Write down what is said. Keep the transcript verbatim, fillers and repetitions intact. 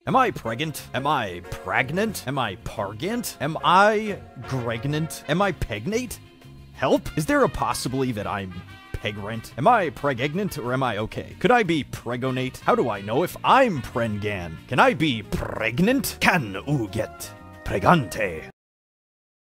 Am I pregnant? Am I pregnant? Am I pargant? Am I gregnant? Am I pegnate? Help? Is there a possibility that I'm pegrant? Am I pregnant or am I okay? Could I be pregonate? How do I know if I'm prengan? Can I be pregnant? Can u get pregante?